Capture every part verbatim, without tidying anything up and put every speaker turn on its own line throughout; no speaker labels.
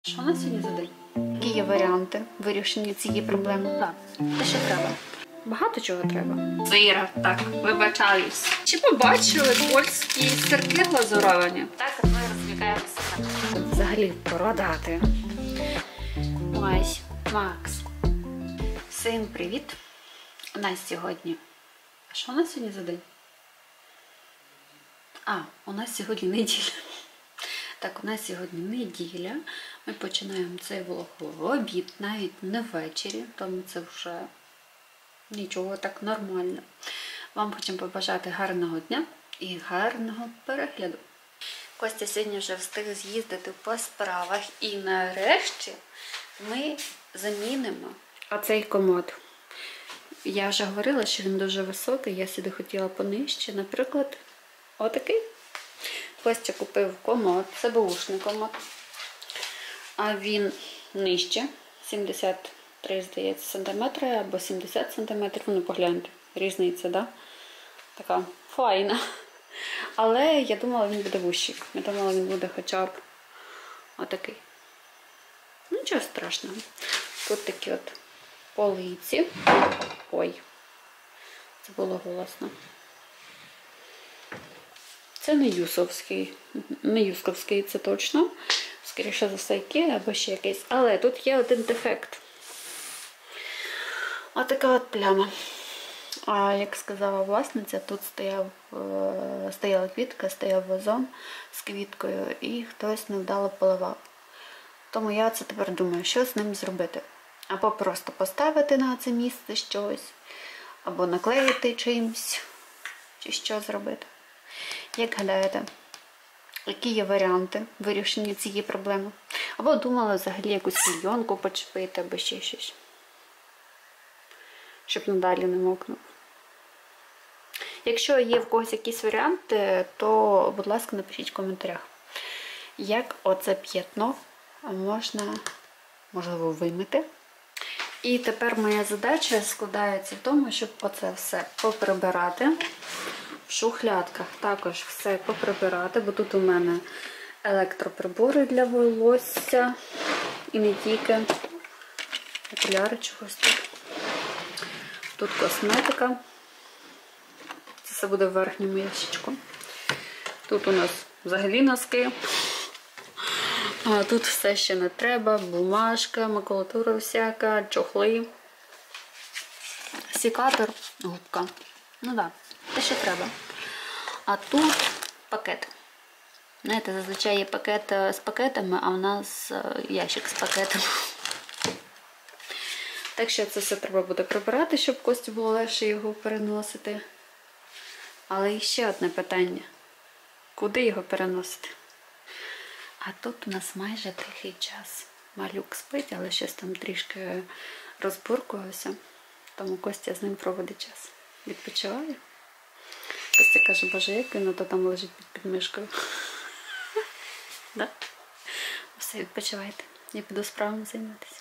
Що на сьогодні за день? Які є варіанти вирішення цієї проблеми? Так, те, що треба. Багато чого треба. Сира, так, вибачаюсь. Чи побачили польські сирки глазуровані? Так, ми розвлікаємося. Взагалі продати. Ось, Макс. Син, привіт. У нас сьогодні... А що у нас сьогодні за день? А, у нас сьогодні неділя. Так, у нас сьогодні неділя. Ми починаємо цей влог в обід, навіть не ввечері, тому це вже нічого, так нормально. Вам хочемо побажати гарного дня і гарного перегляду. Костя сьогодні вже встиг з'їздити по справах і нарешті ми замінимо оцей комод. Я вже говорила, що він дуже високий, я сюди хотіла понижче, наприклад, отакий. Костя купив комод, це беушний комод, а він нижче, сімдесят три, здається, сантиметри або сімдесят сантиметрів, ну погляньте, різниця, да? Така файна. Але я думала, він буде вущий, я думала, він буде хоча б отакий. Нічого страшного. Тут такі от полиці. Ой, це було голосно. Це не юсовський, не юсковський, це точно. Скоріше за все, Ікеа або ще якийсь. Але тут є один дефект. Отака от пляма. А як сказала власниця, тут стояв, стояла квітка, стояв вазон з квіткою і хтось невдало поливав. Тому я це тепер думаю, що з ним зробити. Або просто поставити на це місце щось, або наклеїти чимось, чи що зробити. Як гадаєте, які є варіанти вирішення цієї проблеми? Або думала взагалі якусь клейонку почепити, або ще щось. Щоб надалі не мокнув. Якщо є в когось якісь варіанти, то, будь ласка, напишіть в коментарях. Як оце п'ятно можна, можливо, вимити. І тепер моя задача складається в тому, щоб оце все поприбирати. В шухлядках також все поприбирати, бо тут у мене електроприбори для волосся і не тільки, окуляри чогось тут. Тут косметика. Це все буде в верхньому ящичку. Тут у нас взагалі носки. А тут все ще не треба, бумажка, макулатура всяка, чохли, секатор, губка. Ну так, те, що треба. А тут пакет. Знаєте, зазвичай є пакет з пакетами, а в нас ящик з пакетами. Так що це все треба буде прибирати, щоб Кості було легше його переносити. Але ще одне питання. Куди його переносити? А тут у нас майже тихий час. Малюк спить, але щось там трішки розбуркувався. Тому Костя з ним проводить час. Відпочиває. Костя каже, боже, як він ото там лежить під підмишкою. Да? Все, відпочивайте. Я піду справами займатися.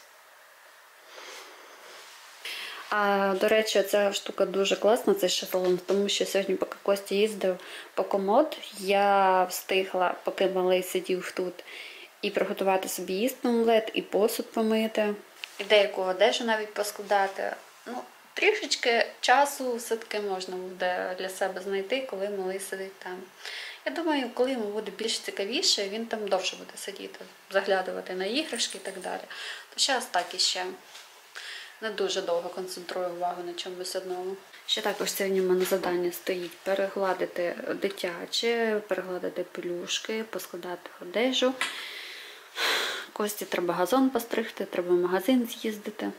А, до речі, ця штука дуже класна, цей шезлонг, тому що сьогодні, поки Костя їздив по комод, я встигла, поки малий сидів тут, і приготувати собі їсти омлет, і посуд помити, і деяку одежу навіть поскладати. Ну, трішечки часу все-таки можна буде для себе знайти, коли малий сидить там. Я думаю, коли йому буде більш цікавіше, він там довше буде сидіти, заглядувати на іграшки і так далі. То зараз так іще не дуже довго концентрую увагу на чомусь одному. Ще також сьогодні в мене завдання стоїть перегладити дитяче, перегладити пелюшки, поскладати одежу. Кості треба газон постригти, треба в магазин з'їздити.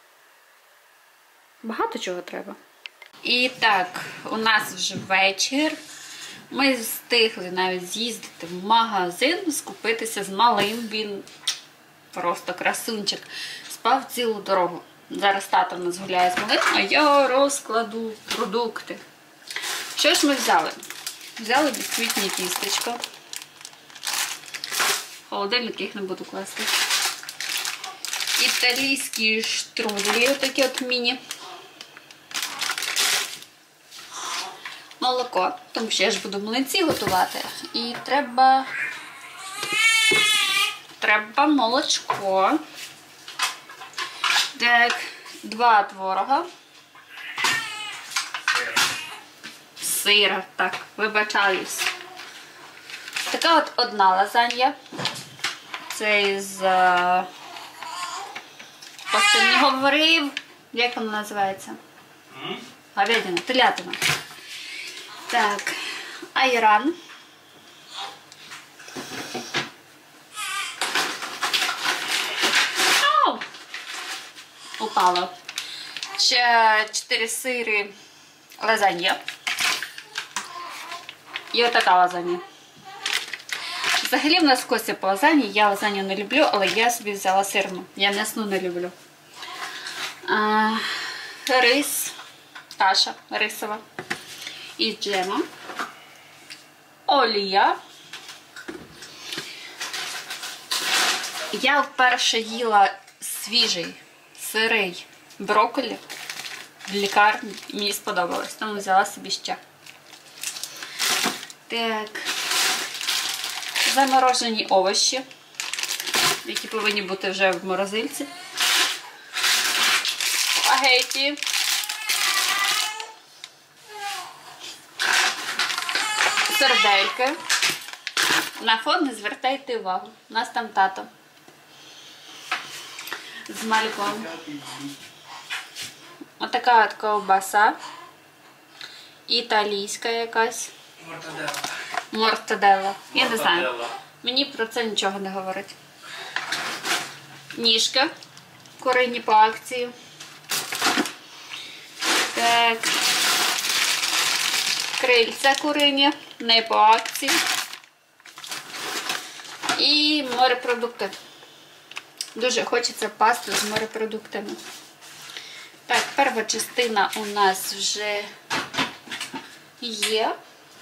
Багато чого треба. І так, у нас вже вечір. Ми встигли навіть з'їздити в магазин, скупитися з малим. Він просто красунчик. Спав цілу дорогу. Зараз тато в нас гуляє з малим, а я розкладу продукти. Що ж ми взяли? Взяли бісквітні тістечко. В холодильник їх не буду класти. Італійські штруделі, отакі от міні. Молоко, тому що я ж буду млинці готувати. І треба треба молочко. Так, два творога. Сира, так, вибачаюсь. Така от одна лазанья. Це із Костя не говорив. Як вона називається? Говядина, телятина. Так, айран. Ау! Упало. Ще чотири сири лазанья. І отака лазанья. Взагалі в нас Костя по лазані. Я лазанью не люблю, але я собі взяла сирну. Я м'ясну не люблю. А, рис, каша рисова із джемом. Олія. Я вперше їла свіжий, сирий брокколі в лікарні. Мені сподобалось, тому взяла собі ще. Так. Заморожені овочі, які повинні бути вже в морозильці. Спагеті. Сердельки. На фон не звертайте увагу. У нас там тато. З мальком. Отака от ковбаса. Італійська якась.
Мортаделла.
Мортаделла. Я не знаю. Мені про це нічого не говорить. Ніжка. Курині по акції. Так. Крильця курині. Не по акції. І морепродукти. Дуже хочеться пасту з морепродуктами. Так, перша частина у нас вже є.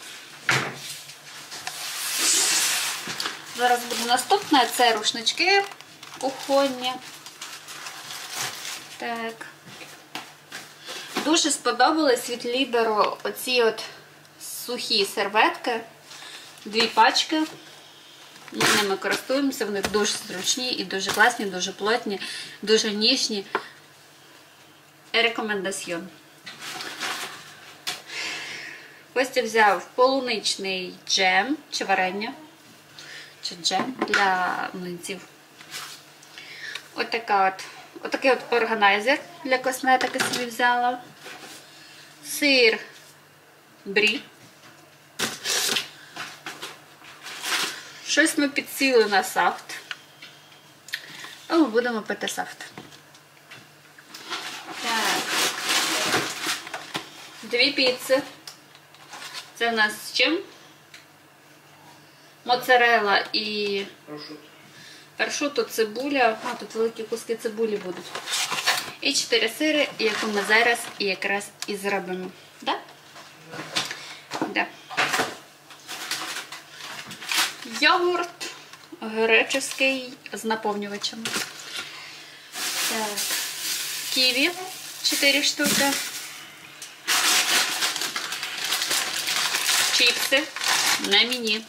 Зараз буде наступне. Це рушнички кухонні. Так. Дуже сподобались від Ліберу оці от сухі серветки. Дві пачки. Ми ними користуємося, вони дуже зручні і дуже класні, дуже плотні, дуже ніжні. Рекомендаціон. Костя взяв полуничний джем чи варення, чи джем для млинців. Отака от, отакий от органайзер для косметики собі взяла. Сир брі. Щось ми підсіли на сафт. А ми будемо пити сафт. Так. Дві піци. Це в нас з чим? Моцарелла і прошутто, цибуля. А, тут великі куски цибулі будуть. І чотири сири, яку ми зараз і якраз і зробимо. Да? Да. Йогурт греческий з наповнювачем. Так. Ківі чотири штуки. Чіпси на мені.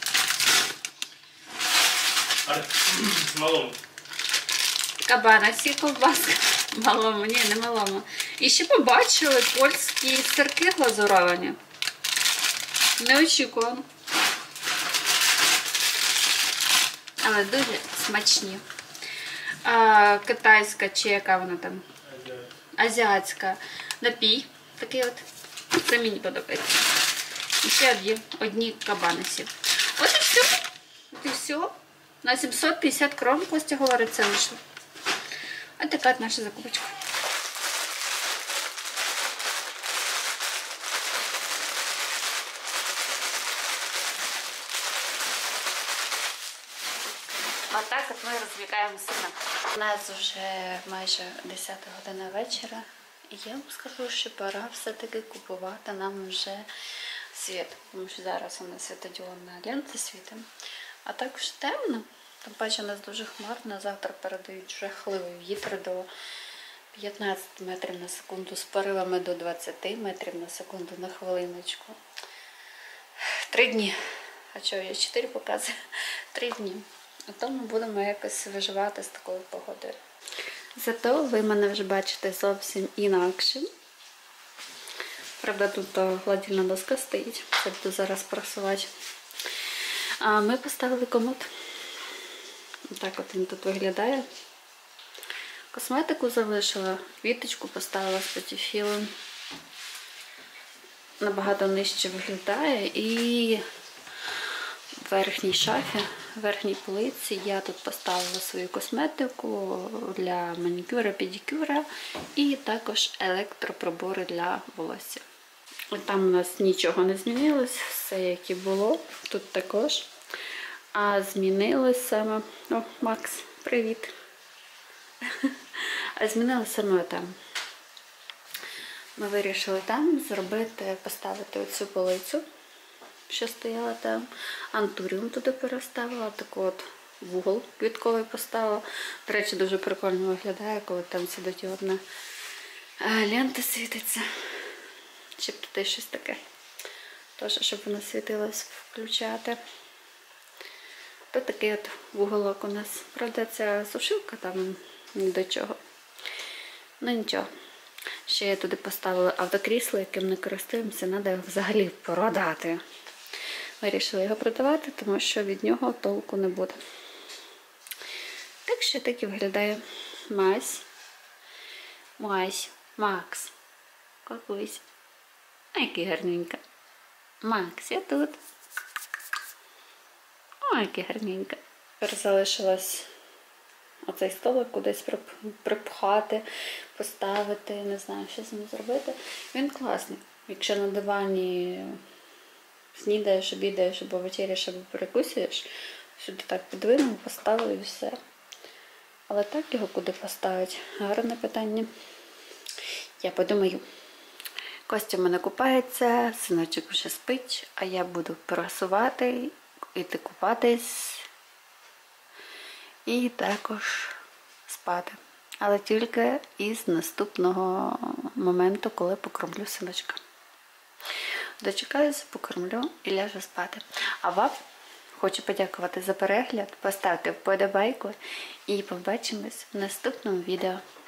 Малому.
Кабанасі ковбаска. Малому, ні, не малому. І ще побачили польські сирки глазуровані. Неочікувано. Але дуже смачні. А, китайська чи яка вона там? Азіатська. Напій. Такий от. Це мені подобається. І ще одні, одні кабанасі. От і все. От і все. На сімсот п'ятдесят крон, Костя говорить, це вийшло. Ось така от наша закупочка. Отак от ми розвікаємо сина. У нас вже майже десята година вечора. І я вам скажу, що пора все-таки купувати нам вже світ. Тому що зараз у нас світодіодна лента світить. А також темно. Тим паче у нас дуже хмарно. Завтра передають жахливий вітер до п'ятнадцяти метрів на секунду з поривами до двадцяти метрів на секунду на хвилиночку. Три дні. А що, я чотири показую? Три дні. А то ми будемо якось виживати з такою погодою. Зато ви мене вже бачите зовсім інакше. Правда, тут гладильна доска стоїть, це буду зараз просувати. А ми поставили комод. Так от він тут виглядає. Косметику залишила, квіточку поставила з патіфілом. Набагато нижче виглядає. І в верхній шафі, в верхній полиці я тут поставила свою косметику для манікюра, педикюра і також електроприбори для волосся. Там у нас нічого не змінилось, все як і було, тут також. А змінилось саме... О, Макс, привіт! А змінилось саме там. Ми вирішили там зробити, поставити оцю полицю, що стояла там. Антуріум туди переставила, таку от вугол квітковий поставила. До речі, дуже прикольно виглядає, коли там світлодіодна лента світиться. Щоб туди щось таке. Тож, щоб воно світилось, включати. Тут такий от вуголок у нас. Правда, ця сушилка там ні до чого. Ну нічого. Ще я туди поставила автокрісло, яким не користуємося, треба його взагалі продати. Вирішила його продавати, тому що від нього толку не буде. Так що так і виглядає Мась. Мась. Макс. Какусь. Ой, який гарненька. Макс, я тут. Ой, який гарненька. Тепер залишилось оцей столик кудись припхати, поставити, не знаю, що з ним зробити. Він класний. Якщо на дивані снідаєш, обідаєш, або вечеряш, або перекусуєш, сюди так підвинув, поставив і все. Але так його куди поставити? Гарне питання. Я подумаю. Костя в мене купається, синочок вже спить, а я буду прасувати, іти купатись і також спати. Але тільки із наступного моменту, коли покормлю синочка. Дочекаюся, покормлю і ляжу спати. А вам хочу подякувати за перегляд, поставте вподобайку і побачимось в наступному відео.